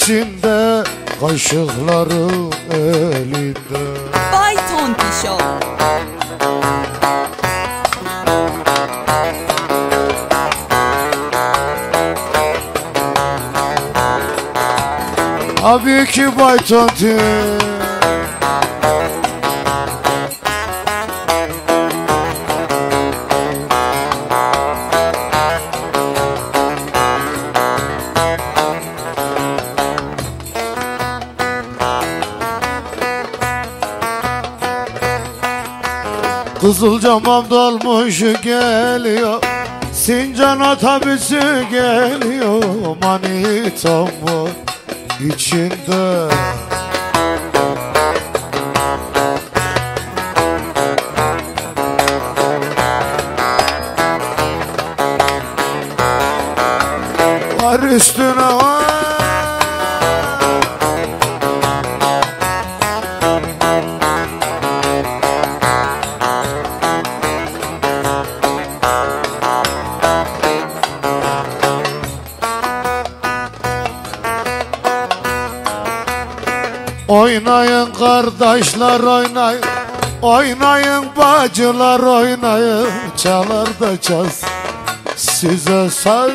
içinde, kaşıkların elinde. Bay Tonti Show. Tabii ki Bay Tonti. Kızılcamam dolmuş geliyor, Sincan otobüsü geliyor, manitam var içinde. Var üstüne var. Oynayın kardeşler oynayın, oynayın bacılar oynayın, çalar da çaz size saz.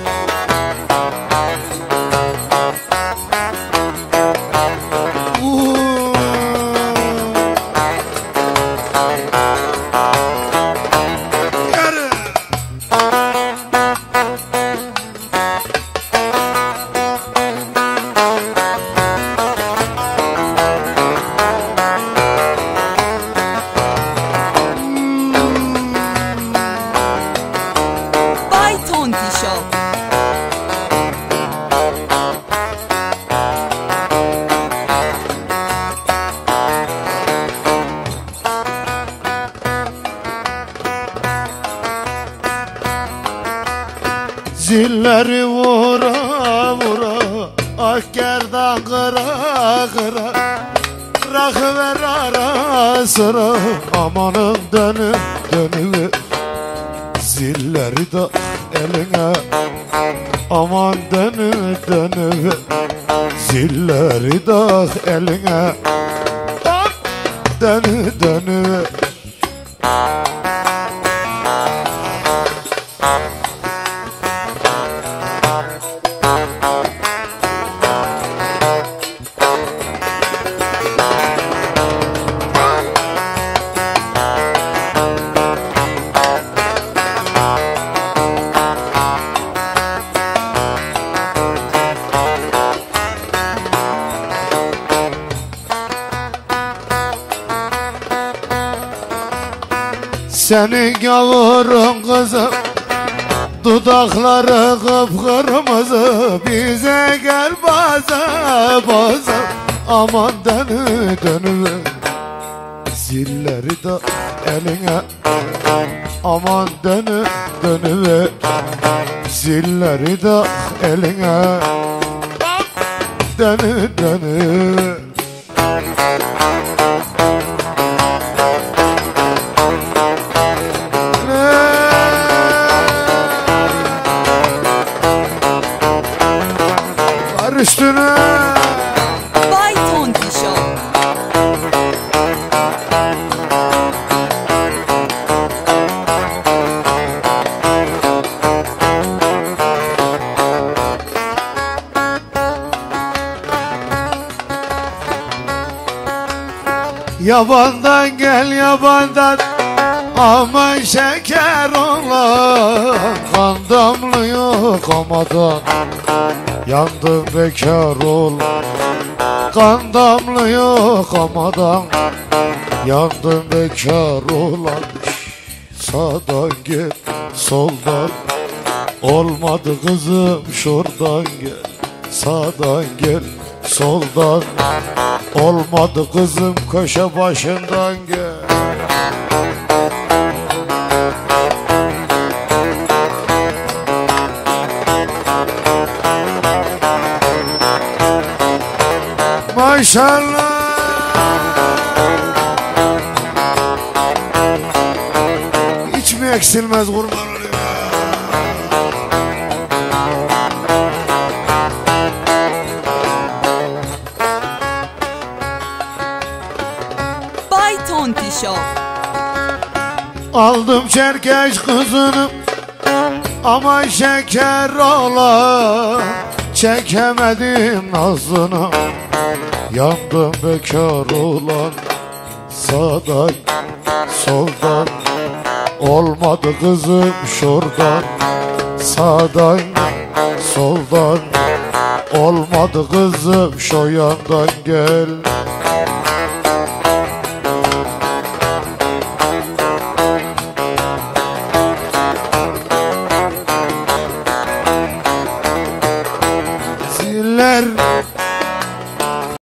Zilleri vura vura, ah gerdan kıra kıra, bırakıver ara sıra, amanın dönü dönüver. Zilleri de eline, aman dönü dönüver. Zilleri de eline, dönü dönüver. Senin gavurun kızım, dudakları kıpkırmızı, bize gel baza baza, aman dönü dönüver. Zilleri de eline, aman dönü dönüver. Zilleri de eline, dönü dönüver. Üstüne Bay Tonti Show. Yabandan gel yabandan, aman şeker olan, kan damlıyor kamadan, yandım bekar ol. Kan damlıyor kamadan, yandım bekar olan. Sağdan gel soldan, olmadı kızım şuradan gel. Sağdan gel soldan, olmadı kızım köşe başından gel. Maşallah. Hiç mi eksilmez kurban olayım. Show. Aldım Çerkeş kızını ama şeker olan, çekemedim nazını. Yandım bekar olan, sağdan soldan olmadı kızım şuradan. Sağdan soldan olmadı kızım şu yandan gel.